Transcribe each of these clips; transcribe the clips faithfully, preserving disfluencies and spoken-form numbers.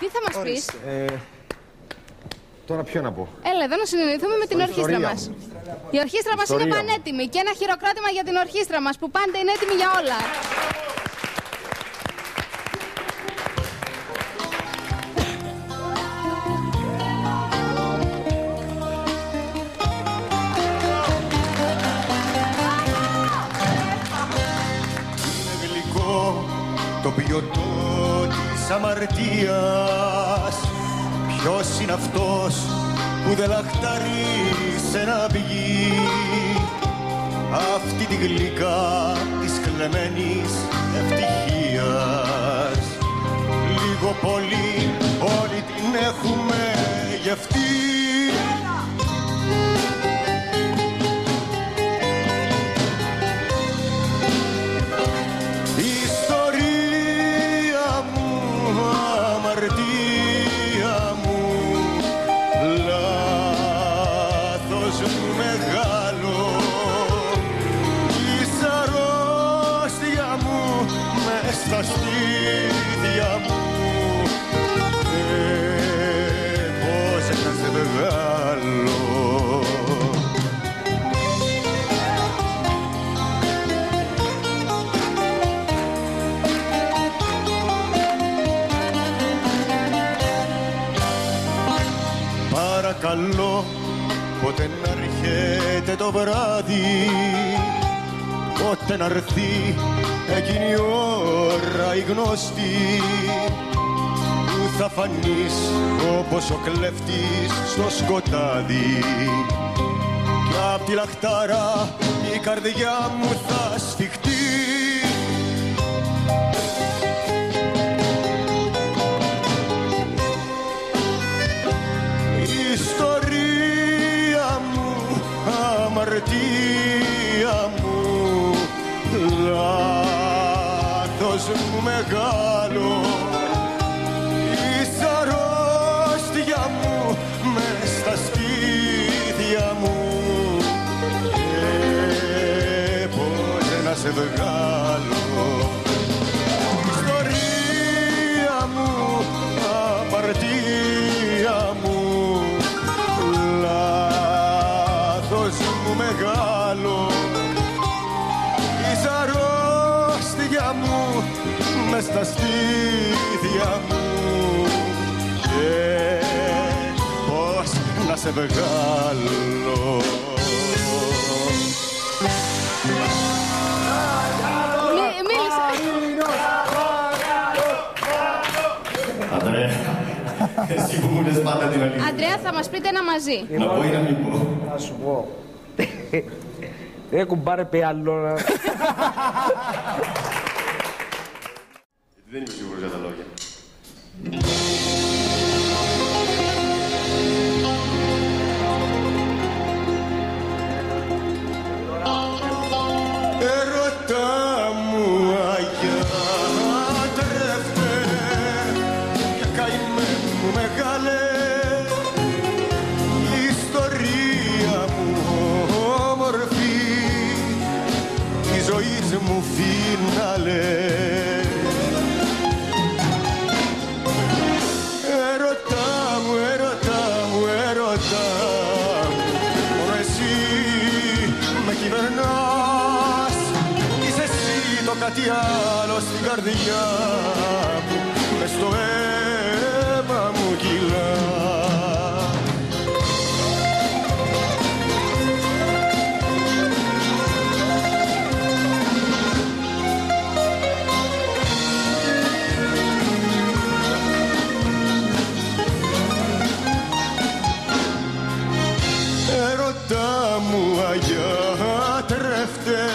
Τι θα μας πεις? Ε, τώρα ποιο να πω. Έλα εδώ να συνεννοηθούμε με την ορχήστρα μας. Η ορχήστρα μας είναι πανέτοιμη και ένα χειροκρότημα για την ορχήστρα μας που πάντα είναι έτοιμη για όλα. Το ποιοτό της αμαρτίας. Ποιος είναι αυτός που δεν λαχταρίσει να πηγεί αυτή τη γλυκά της κλεμμένης ευτυχίας. Λίγο πολύ όλοι την έχουμε γευτεί. Στα στήθια μου ε, πώς να σε βγάλω. Παρακαλώ πότε να έρχεται το βράδυ, πότε να έρθει εκείνη η ώρα η γνωστή που θα φανείς όπως ο κλέφτης στο σκοτάδι κι απ' τη λαχτάρα η καρδιά μου θα σφιχτεί. Η ιστορία μου, αμαρτία μου, λάθος μου μεγάλο, η αρρώστια μου μες στα στήθια μου και πώς να σε βγάλω. Η ιστορία μου, αμαρτία μου, λάθος μου μεγάλο, η αρρώστια μου μες στα στήθια μου και πώς να σε βγάλω. Αντρέα, εσύ που μου λες πάντα την αλήθεια. Αντρέα, θα μας πείτε ένα μαζί. Να πω ή να μην πω? Να σου πω. Ε, κουμπάρε πει άλλο να... Δεν είμαι σίγουρος για τα λόγια. Ερώτα μου αγιάτρευτε και καημέ μου μεγάλε, η ιστορία μου όμορφη, η ζωής μου φινάλε. Ερώτα μου, ερώτα μου, ερώτα μου, μόνο εσύ με κυβερνάς, είσαι εσύ το κάτι άλλο στην καρδιά μου, μες στο αίμα μου κυλάς. Ερώτα μου αγιάτρευτε,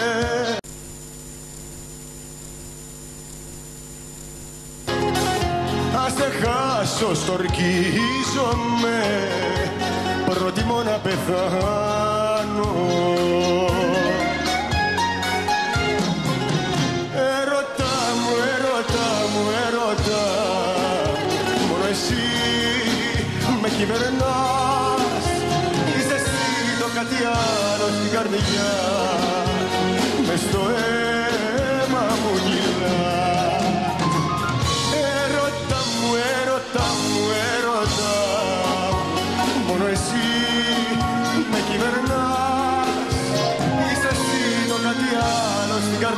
ας σε χάσω στορκίζομαι, προτιμώ να πεθάνω. Ερώτα μου, ερώτα μου, ερώτα μου, μόνο εσύ με κυβερνάς, είσαι εσύ το κάτι άλλο στην καρδιά, μες στο αίμα μου κυλάς. Ερώτα μου, ερώτα μου,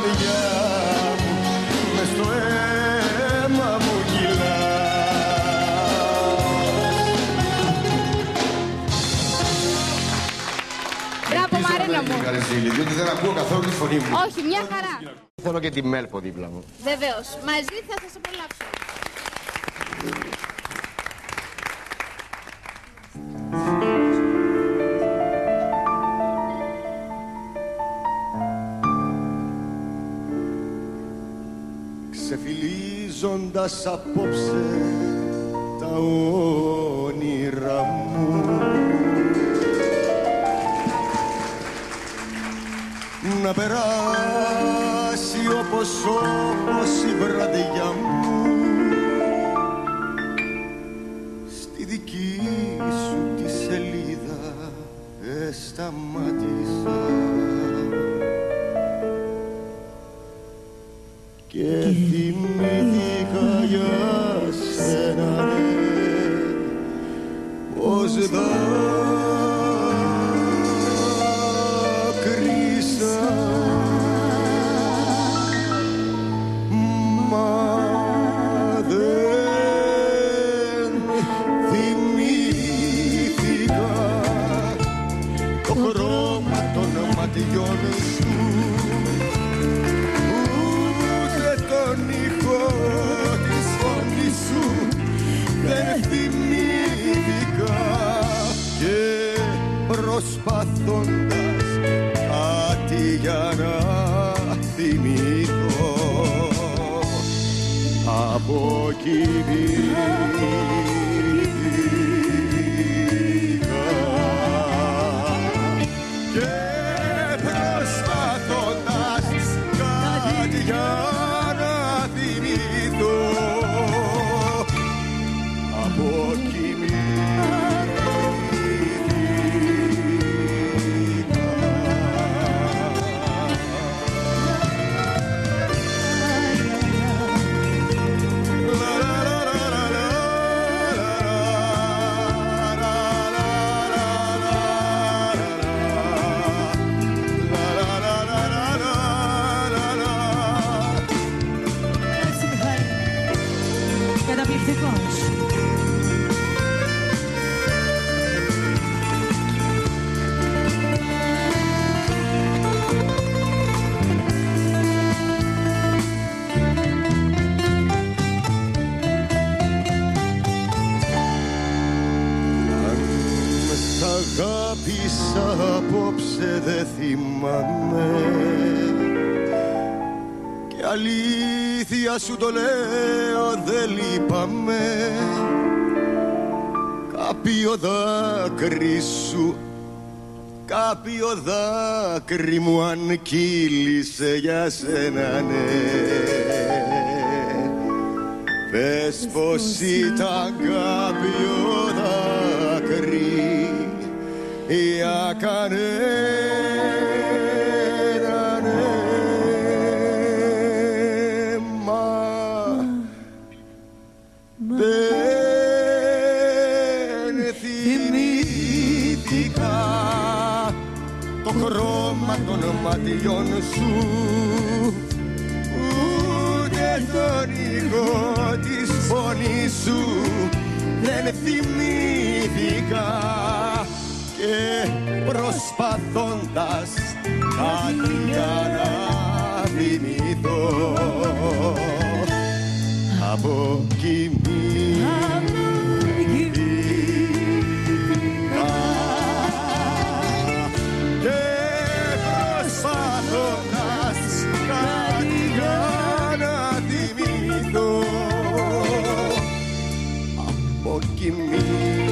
καρδιά μου μες στο αίμα μου κυλάς. Μπράβο Μαρίνο μου. Διότι δεν ακούω καθόλου τη φωνή μου. Όχι, μια χαρά. Θέλω και τη Μέλπο δίπλα μου. Βεβαίως, μαζί θα σας απολαύσω. Ξεφυλίζοντας απόψε τα όνειρα μου, να περάσει όπως όπως η βραδιά μου, στη δική σου τη σελίδα εσταμάτησα και θυμήθηκα για σένα πως δάκρυσα, μα δεν θυμήθηκα το χρώμα των ματιών σου, τον ήχο της φωνής σου δεν θυμήθηκα και προσπαθώντας κάτι για να θυμηθώ αποκοιμήθηκα και προσπαθώντας κάτι για καταπληκτικός. Αν σ' αγάπησα απόψε δε θυμάμαι και αλήθεια σου το λέω δεν λείπαμε, κάποιο δάκρυ σου, κάποιο δάκρυ μου αν κύλησε για σένα ναι. Πες πως ήταν κάποιο δάκρυ για κανένα ναι. Δεν θυμήθηκα το χρώμα των ματιών σου, ούτε τον ήχο της φωνής σου δεν θυμήθηκα και προσπαθώντας κάτι για να θυμηθώ αποκοιμήθηκα και προσπαθώντας κάτι για να θυμηθώ αποκοιμήθηκα.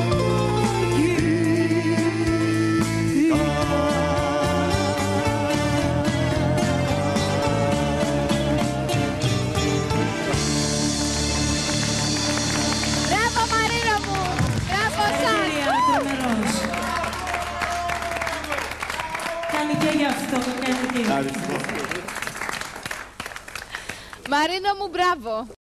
Κάνει και γι' αυτό, κάνει και γι' αυτό. Μαρίνο μου, μπράβο.